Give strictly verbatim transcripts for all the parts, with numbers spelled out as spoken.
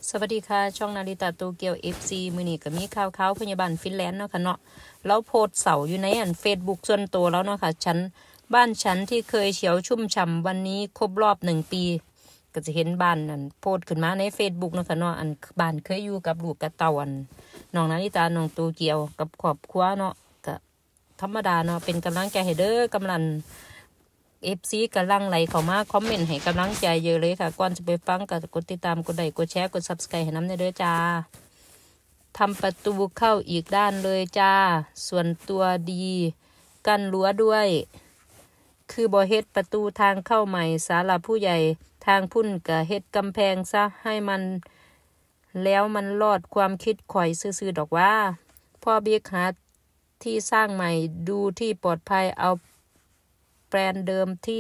สวัสดีค่ะช่องนาริตะโตเกียว เอฟ ซี มื้อนี้ก็มีข่าวข่าวพยาบาลฟินแลนด์เนาะค่ะเนาะแล้วโพสต์เสาอยู่ในอัน Facebook ส่วนตัวแล้วเนาะค่ะฉันบ้านฉันที่เคยเฉียวชุ่มฉ่ำวันนี้ครบรอบหนึ่งปีก็จะเห็นบ้านนั่นโพสต์ขึ้นมาใน Facebook เนาะค่ะเนาะอันบ้านเคยอยู่กับลูกกับเต่าอันน้องนาริตะน้องโตเกียวกับครอบครัวเนาะก็ธรรมดาเนาะเป็นกำลังใจให้เด้อกำลังเอฟซีกำลังไหลเข้ามาคอมเมนต์ให้กำลังใจเยอะเลยค่ะก่อนจะไปฟังก็กดติดตามกดไลค์กดแชร์กด ซับสไครบ์ ให้น้ำในเด้อจ้าทำประตูเข้าอีกด้านเลยจ้าส่วนตัวดีกันรั้วด้วยคือบ่เฮ็ดประตูทางเข้าใหม่ศาลาผู้ใหญ่ทางพุ่นก็เฮ็ดกำแพงซะให้มันแล้วมันรอดความคิดข่อยซื่อๆดอกว่าพ่อเบียกหาที่สร้างใหม่ดูที่ปลอดภัยเอาแบรนด์เดิมที่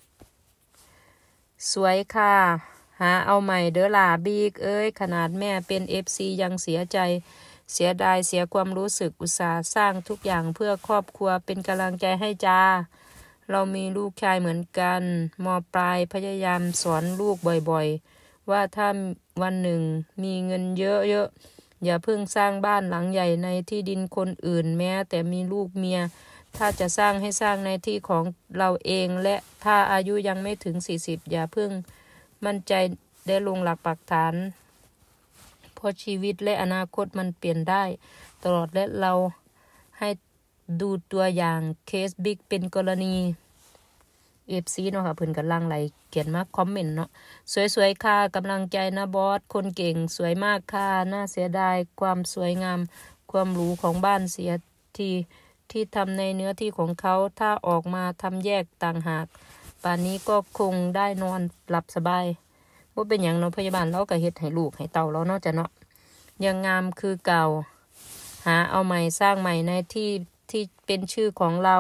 สวยค่ะหาเอาใหม่เด้อล่ะบีกเอ้ยขนาดแม่เป็น เอฟ ซี ยังเสียใจเสียดายเสียความรู้สึกอุตส่าห์สร้างทุกอย่างเพื่อครอบครัวเป็นกำลังใจให้จ้าเรามีลูกชายเหมือนกันม.ปลายพยายามสอนลูกบ่อยๆว่าถ้าวันหนึ่งมีเงินเยอะๆอย่าเพิ่งสร้างบ้านหลังใหญ่ในที่ดินคนอื่นแม้แต่มีลูกเมียถ้าจะสร้างให้สร้างในที่ของเราเองและถ้าอายุยังไม่ถึงสี่สิบอย่าเพิ่งมั่นใจได้ลงหลักปักฐานเพราะชีวิตและอนาคตมันเปลี่ยนได้ตลอดและเราให้ดูตัวอย่างเคสบิ๊กเป็นกรณี เอฟ ซี เนาะค่ะเพิ่นกำลังไหลเขียนมาคอมเมนต์เนาะสวยๆค่ะกำลังใจนะบอสคนเก่งสวยมากค่ะน่าเสียดายความสวยงามความหรูของบ้านเสียทีที่ทำในเนื้อที่ของเขาถ้าออกมาทำแยกต่างหากป่านนี้ก็คงได้นอนหลับสบายว่าเป็นอย่างเนาะพยาบาลเราก็เฮ็ดให้ลูกให้เต่าเราเนาะจ้ะเนาะยังงามคือเก่าหาเอาใหม่สร้างใหม่ในที่ที่เป็นชื่อของเรา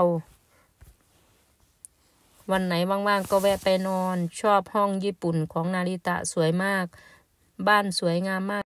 วันไหนว่างๆก็แวะไปนอนชอบห้องญี่ปุ่นของนาริตะสวยมากบ้านสวยงามมาก